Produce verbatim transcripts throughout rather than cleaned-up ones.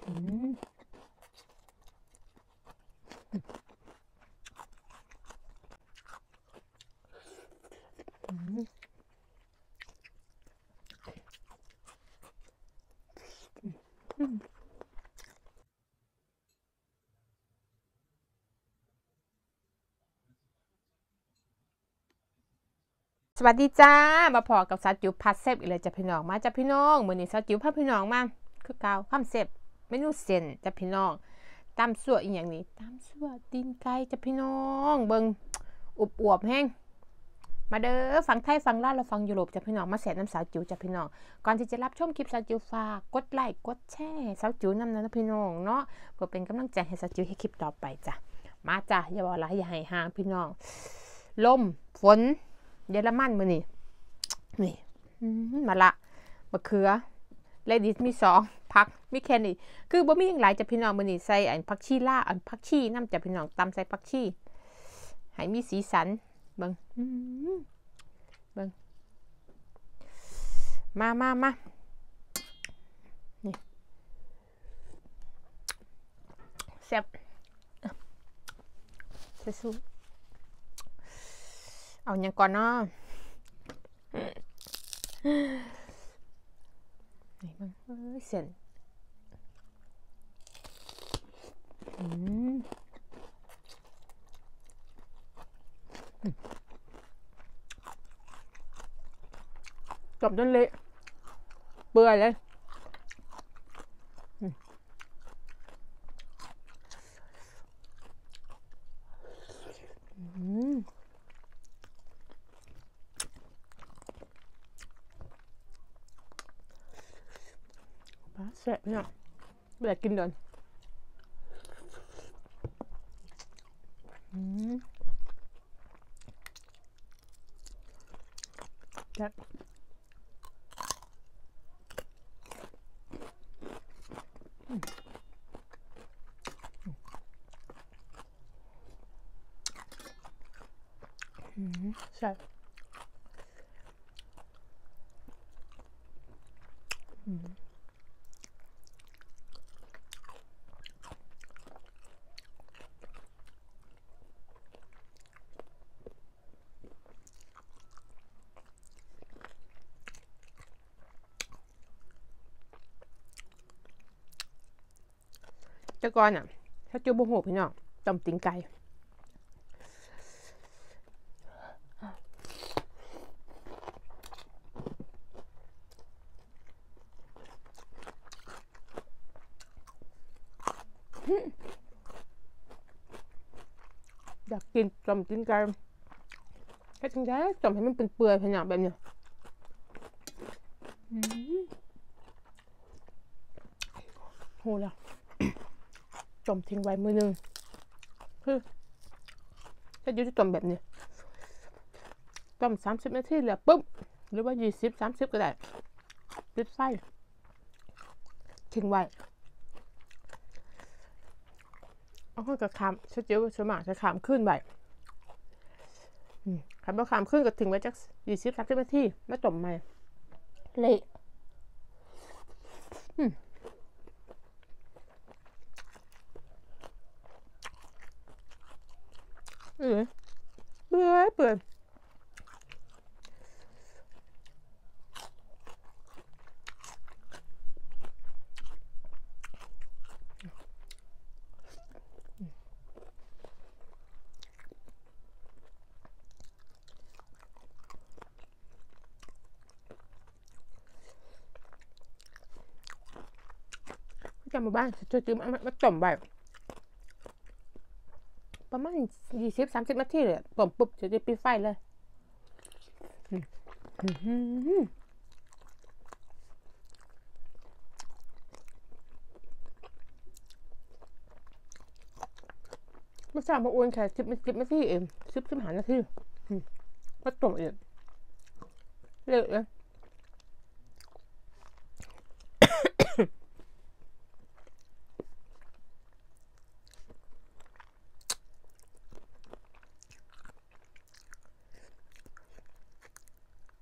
สวัสดีจ้ามาพอกับสาวจิ๋วผัดเซฟอีกเลยจ้ะพี่น้องมาจ้ะพี่น้องมื้อนี้สาวจิ๋วพาพี่น้องมาคือเก่าคำเซฟเมนูเส้นจ้ะพี่น้องตำซั่วอีหยังนี่ตำซั่วตีนไก่จ้ะพี่น้องเบิ่งอวบๆแห้งมาเด้อฟังไทยฟังลาวแล้วฟังยุโรปจ้ะพี่น้องมาแสนน้ำสาวจิ๋วจ้ะพี่น้องก่อนที่จะรับชมคลิปสาวจิ๋วฝากกดไลค์กดแชร์สาวจิ๋วนำนะพี่น้องเนาะเพื่อเป็นกำลังใจให้สาวจิ๋วให้คลิปต่อไปจ้ะมาจ้ะอย่าบอกหลายอย่าให้ห่างพี่น้องลมฝนเยอรมันมื้อนี้นี่มาละมะเขือเลดิสมีสองผักมีแค่นี้คือบ่มีอย่างหลายจะพี่น้องมื้อนี้ใส่อันผักชีล่าอันผักชีน้ำจะพี่น้องตำใส่ผักชีให้มีสีสันเบิ่งเบิ่งมามามานี่แซ่บสู้เอาอย่างก่อนเนาะนี่มันเอ้ยเส้นอืมจบจนเละเบื่อเลยอืมแซ่บเนี่ยไม่ได้กินเดินแซ่บแซ่บแต่ก่อนอ่ะถ้าจูบโหพี่น้องต้มตีนไก่อยากกินต้มตีนไก่แค่จังได้ต้มให้มันเป็นเปื่อยพี่น้องแบบนี้โหแล้วต้มทิ้งไว้มือนึงคือถ้าอยู่ที่ต้มแบบนี้ต้มสามสิบนาทีแล้วปุ๊บหรือว่ายี่สิบสามสิบก็ได้ปิดไฟทิ้งไว้เอาข้าวกระคำชัดเจนว่าสมากจะขามขึ้นไปขามว่าขามขึ้นก็ทิ้งไว้จักยี่สิบสามสิบนาทีไม่ต้มใหม่เละเออเบื่อเบื่อจำมาบ้านจะจืมมาต้มแบบประมาณยี่สิบสามสิบนาทีเลยต้มปุ๊บจะได้ปิดไฟเลยไม่ทราบว่าอ้วนแค่สิบสิบนาทีเองสิบสิบห้านาทีมาต้มเองเละเลย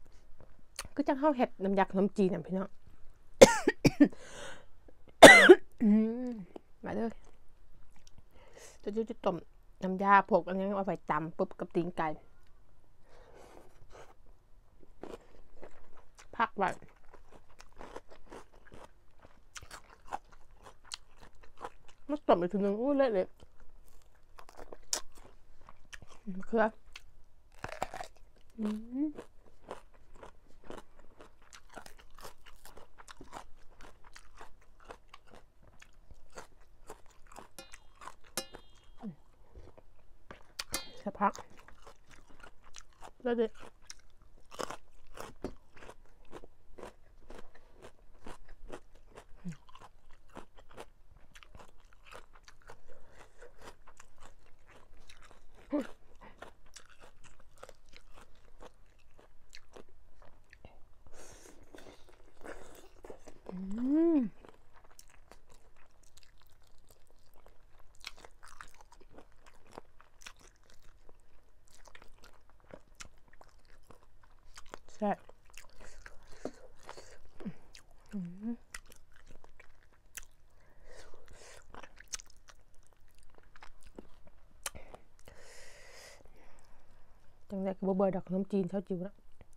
ก็จะเข้าเห็ดน้ำยาขนมจีนนะพี่น้องอืมมาเลยจะจะต้มน้ำยาพกอันนี้เอาไปตำปุ๊บกับตีนไก่พักไว้มาต้มอีกทีนึงอู้เละเลยคืออืมสักพักแล้วเด็ดใช่จังแรกก็บ่เบื่อดอกขนมจีนเช้าจิ๋วแล้ว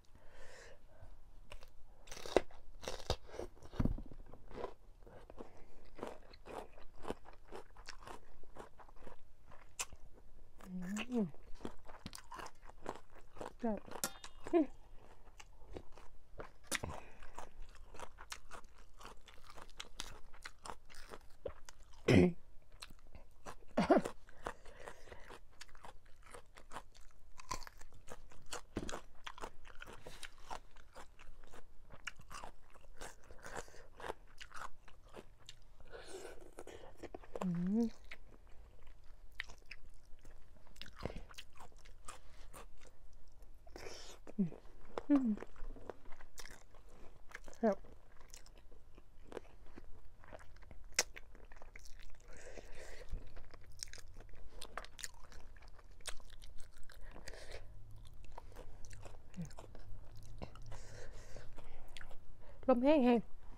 ใช่ครับลมแห้ง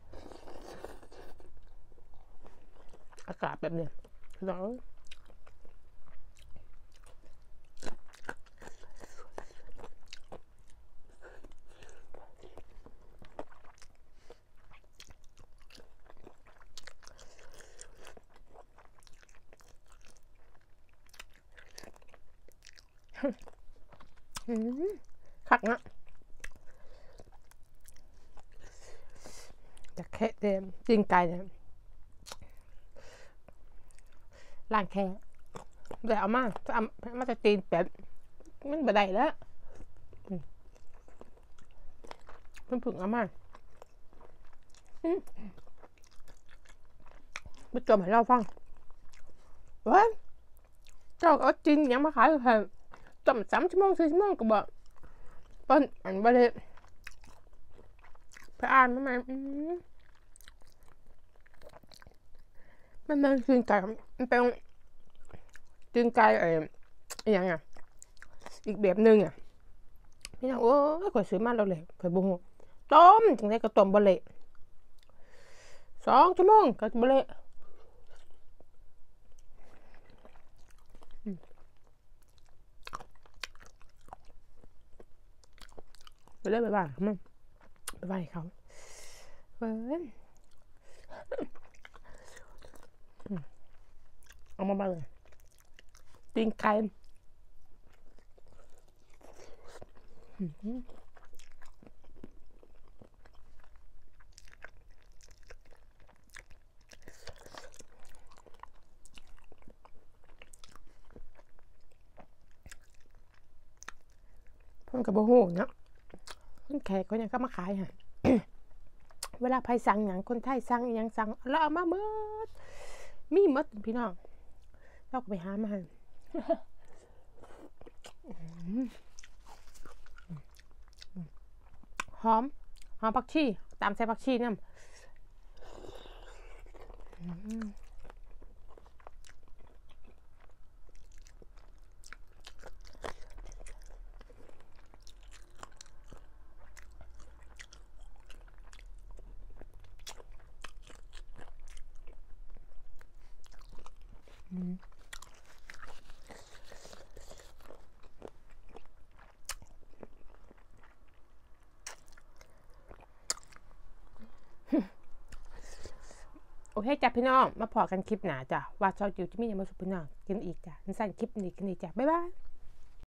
ๆอากาศแบบเนี้ยร้อนคักนะจะแค่เต็มจริงไก่เนี่ยล้างแค่เดี๋ยวเอามาเอามาจะตีนเป็ดมันบ่ได้แล้วเพิ่งผึ่งเอามาไปจมให้เราฟังว้าเจ้าเอาจีนยังมาขายเหรอต้มสามชั่วโมงสี่ชั่วโมงก็บอกเปิ้นอันบ่ได้ไปอ่านมาไหมมันมันจีนไก่มันเป็นจีนไก่เอออย่างเงี้ยอีกแบบหนึ่งอ่ะพี่น้องโอ้ยข่อยซื้อมาแล้วเลยข่อยบ่ฮู้ต้มจังได๋ก็ต้มบ่เละสองชั่วโมงก็บ่เละไปเลยไปบ้านมันไปบ้านเขาเฟินเอามาบ้านเลยตีนไก่เพิ่นก็บ่ฮู้เนาะเพิ่นแขกเขายังก็มาขายให้ เวลาไผสั่งหยังคนไทยสั่งอิหยังสั่งเราเอามาหมดมีหมดพี่น้องเราก็ไปหามาให้หอมหอมผักชีตามใส่ผักชีนำโอเคจ้ะพี่น้องมาพอกันคลิปหนาจ้ะว่าซอสจิ๋วจะมีอย่างมาสุพี่น้องกินอีกจ้ะสั้นคลิปนี้กันอีกจ้ะบ๊ายบาย